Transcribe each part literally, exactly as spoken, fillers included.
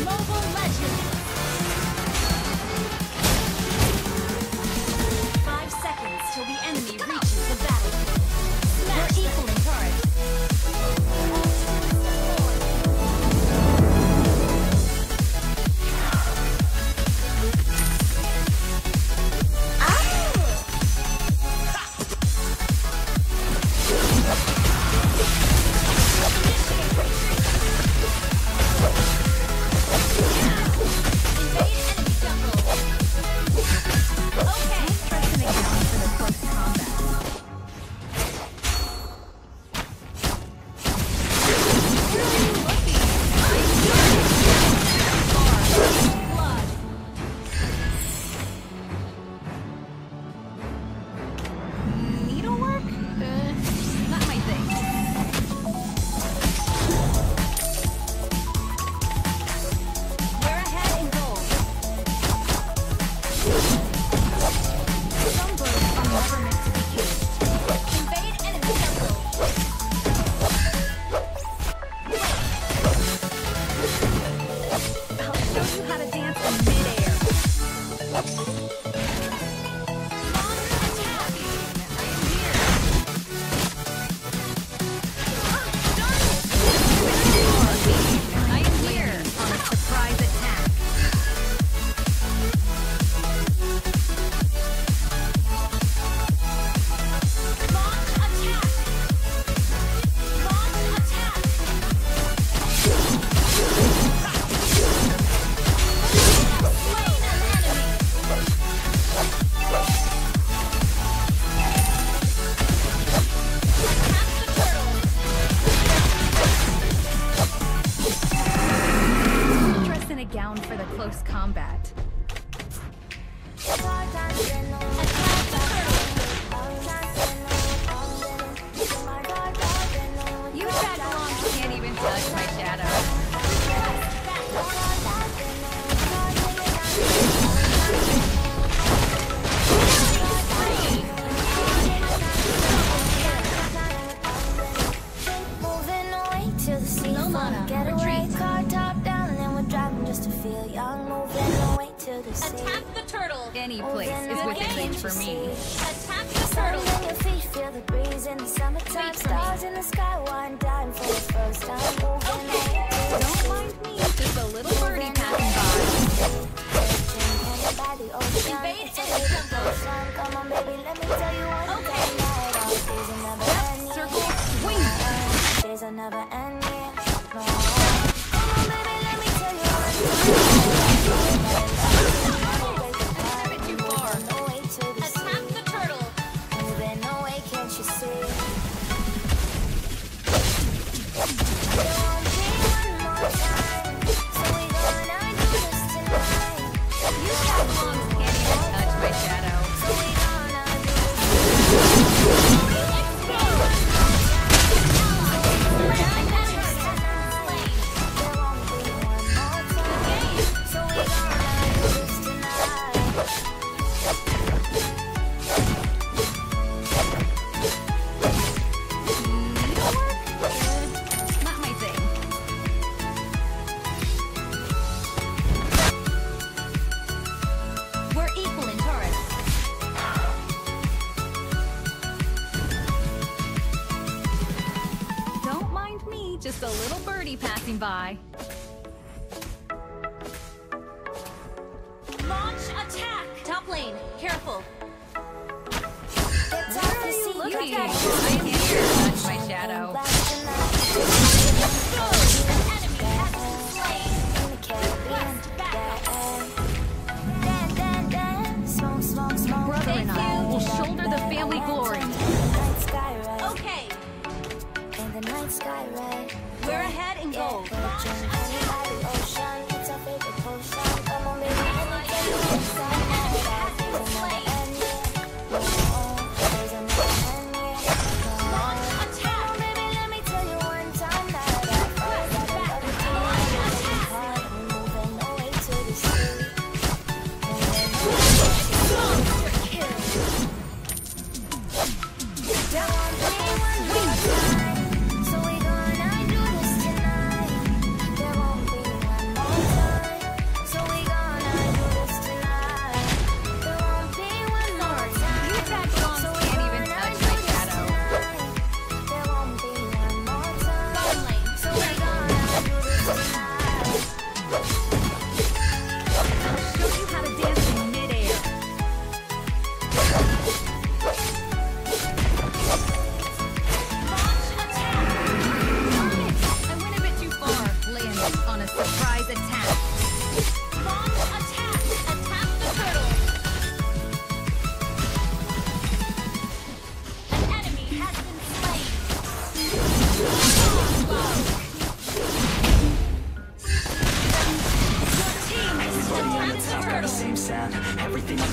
Mobile Legends! Five seconds till the enemy reaches the battlefield. Smash We're equal in turret. Gown for the close combat. You tag along, can't even touch my shadow. No mana, retreat. Just to feel young, moving away to the sea. Attack the turtle. Any place is within reach for me. Attack the Sun turtle. on your feet, feel the breeze in the summertime. Stars in the sky, one dime for the first time. Moving Okay, don't mind me. Just a little birdie passing by. by the ocean. Invade It's a enemy big jungle. ocean. Come on, baby, let me tell you one Okay. thing. Night out, days are never ending. Circle, swing. Days are never ending. No. Come on, baby, let me tell you one thing. A bit too far. Attack the turtle. Moving away, can't you see? You tag along, can't even touch my shadow. Not my thing. We're equal in turret. Don't mind me, just a little birdie passing by. Launch attack! Top lane, careful. Where are you looking? I am here. Touch my shadow. Brother and I will shoulder the family glory. Okay. We're ahead in gold.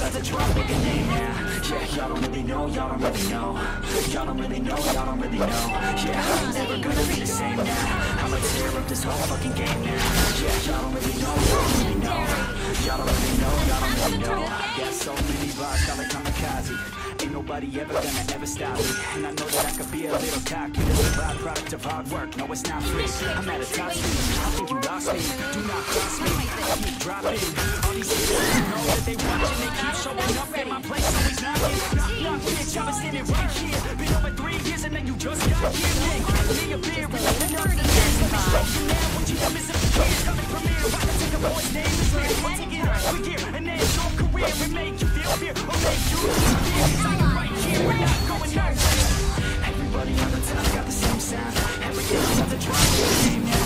about to drop like a name now. Yeah, y'all don't really know, y'all don't really know. Y'all don't really know, y'all don't really know. Yeah, I ain't never gonna be the same now. I'ma tear up this whole fucking game now. Yeah, y'all don't really know, y'all don't really know. Y'all don't really know, y'all don't really know. Got so many bars, got like kamikaze. Ain't nobody ever gonna ever stop me. And I know that I could be a little cocky. This is a byproduct of hard work, no it's not free. I'm at a top speed, I think you lost me. Do not cross me, I keep dropping. All these haters, I know that they watching. They keep showing up at my place, always knocking. Knock, knock, bitch, I've been standing right here. Been over three years and then you just got here. Man, grab me a beer with the thirty years. Let me show you now what you have missing for years. Coming from here, I can take a boy's name and clear. I'll take it up, we gear, and then your career and make you feel fear. Or make you disappear. Right here, we're not going nowhere. Everybody on the top got the same sound. Everything about to drop the same now.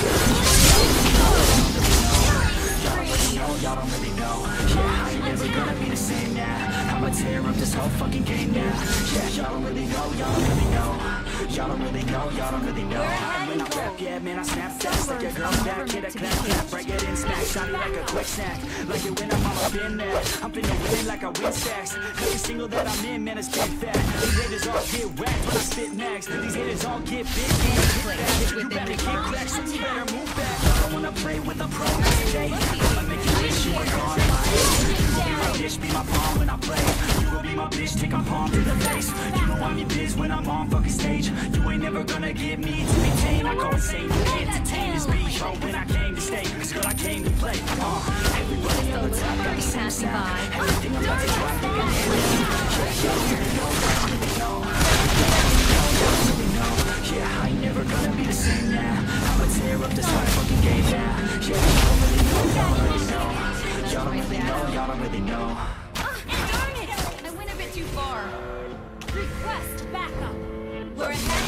Y'all don't really know, y'all don't really know. Yeah, I ain't never gonna be the same now. I'ma tear up this whole fucking game now. Yeah, y'all don't really know, y'all don't really know. Y'all don't really know, y'all don't really know. And when I rap, yeah, man, I snap fast. Like your girl's back, hit a clap, clap, break it in, smack, shot it like a quick snack. Like it when I'm all up in there. I'm finna win it like I win stacks. Every single that I'm in, man, it's been fat. These haters all get whacked when I spit max. These haters all get big, big, big. You better get cracked, so you better move back. I don't wanna play with a pro today. I'ma make you wish you were gone in my head. You gon' be my bitch, be my palm when I play. You gon' be my bitch, take a palm to the face. You know I'm your biz when I'm on fucking stage. You ain't never gonna get me to be tame. I go insane, you entertain this beat. Oh, when I came to stay, cause girl, I came to play. Uh, everybody on the top got the same sound. Everything I'm about to drop, they can hear it. Yeah, y'all really know, y'all really know. Y'all really know, yeah, I ain't never gonna be the same now. I'ma tear up this whole fucking game now. Yeah, y'all don't really know, y'all don't really know. Y'all don't really know, y'all don't really know. Darn it! I went a bit too far. Request backup. We're ahead.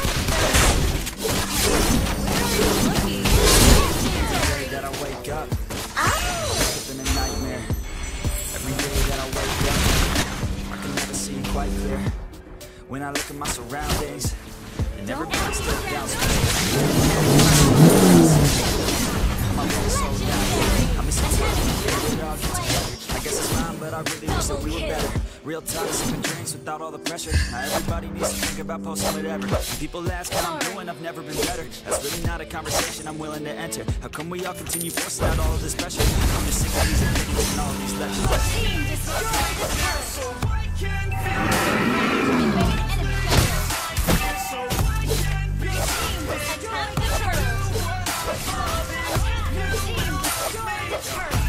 Every day that I wake up, I live in a nightmare. Every day that I wake up, I can never see quite clear. When I look at my surroundings, and everybody still doubts me. My bones so down, I miss my time when we all get together. I guess it's fine, but I really wish that we were better. Real talk, sipping drinks without all the pressure. Now everybody needs to think about posting whatever. People ask what I'm doing, I've never been better. That's really not a conversation I'm willing to enter. How come we all continue forcing out all of this pressure? I'm just sick of these opinions and all of these lectures. Team destroyed the turret. Attack the turret. Team destroyed the turret.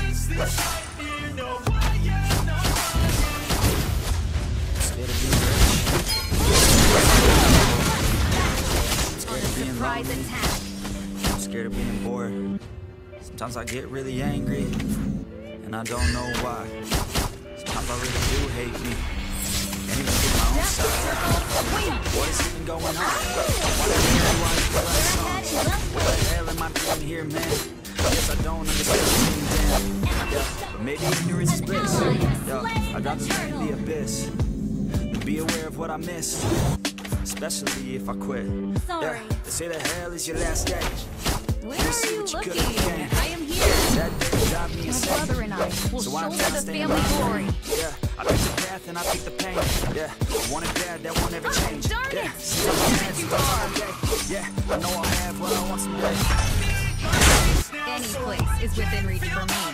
Surprise attack. I'm scared of being bored. Sometimes I get really angry, and I don't know why. Sometimes I really do hate me. Can't even get my own side. What is even going on? Why the hell do I feel like songs? What the hell am I doing here, man? I guess I don't understand anything, damn. Yeah, but maybe ignorance is bliss. Yeah, I'd rather be in the abyss than be aware of what I missed. Especially if I quit. Sorry. Yeah, they say that hell is your last day. Where You are see you what you looking? could've became. I am here. That day got me My insane. brother and I will So I'm shoulder trying to the stay family alive. glory. Yeah, I pick the path and I pick the pain. Yeah, want it bad, that won't ever change. Darn Yeah, it. see I'm mad, so I'm okay. Yeah, I know I'll have what I want someday. Any place is within reach for me.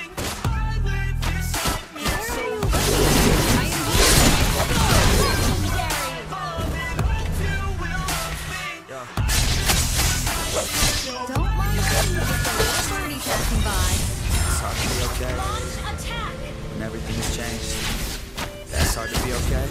Don't mind me, just a little birdie passing by. It's hard to be okay Launch attack! when everything has changed. That's hard to be okay.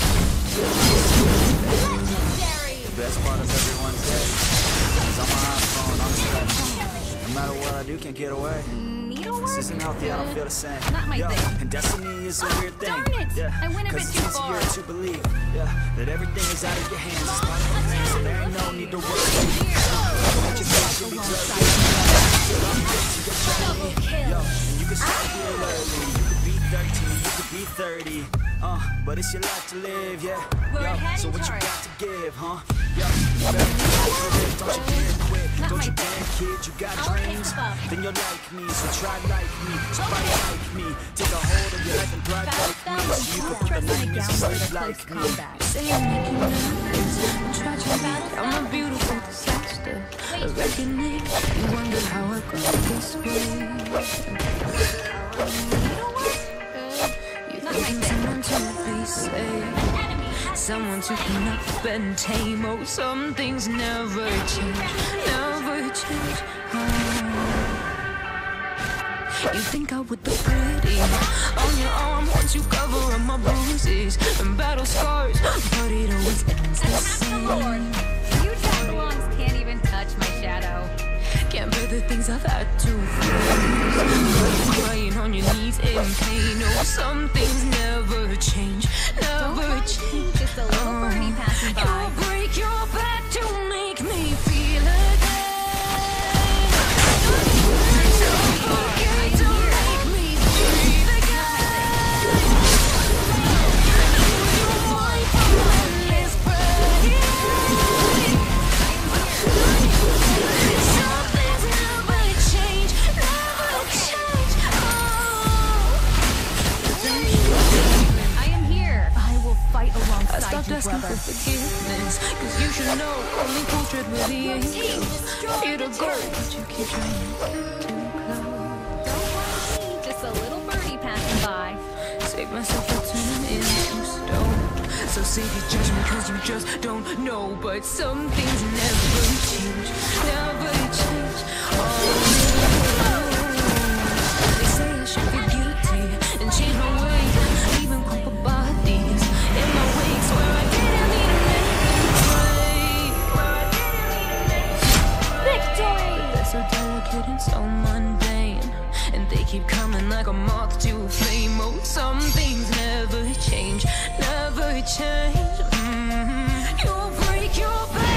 Legendary! The best part of everyone's day is on my iPhone, on the stretch. No matter what I do, can't get away. Needlework? This isn't healthy, I don't feel the same. Not my yeah. thing. And destiny is a weird thing. Darn it! Yeah. I went a bit Cause too it's far. easier to believe, yeah, that everything is out of your hands. It's part of the plan, so there ain't no need to worry. Don't you think you'll be Alongside Yo, and you can start real early. You could be thirteen, you could be thirty. Uh. but it's your life to live, yeah. We're Yo, heading so what you towards- got to give, huh? Yo, you better live, don't you dare quit. Not Don't my you thing. dare, kid, you got I'll take dreams. the buff. Then you're like me, so try like me. Somebody like me, take a hold of your life and thrive Battle like me. spell So you can and put the trust night my in gown your for the sleep close like me. combat. Say you're making memories, tragedy. I'm a beautiful disaster. A reckoning. You wonder how I got this way. You think someone to be safe, someone to clean up and tame. Oh, some things never change, never change. Oh. You think I would look pretty on your arm once you cover up my bruises and battle scars, but it always ends the same. You tag-alongs can't even touch my shadow. Can't bear the things I've had to face. Crying on your knees in pain. Oh, some things never change, never change. Just a little birdie passing by. You'll break your back to make me feel again. Don't forget to make me breathe again. You wipe my endless breath. Some things never change, never change. Oh. I am here. I will fight I alongside stopped you, asking brother. for forgiveness, cause you should know only portrait with the angels. Here to go, but you keep trying to get too close. Don't worry, just a little birdie passing by. Save myself for turning into stone. So save your judgment cause you just don't know. But some things never change, never change. Oh, they say I should be guilty and change my ways, even crumple bodies in my wakes where I didn't need to make them break, where I didn't need to make them break. But they're so delicate and so mundane, and they keep coming like a moth to a flame. Oh, some things never change, never change. Mm-hmm. You'll break your back.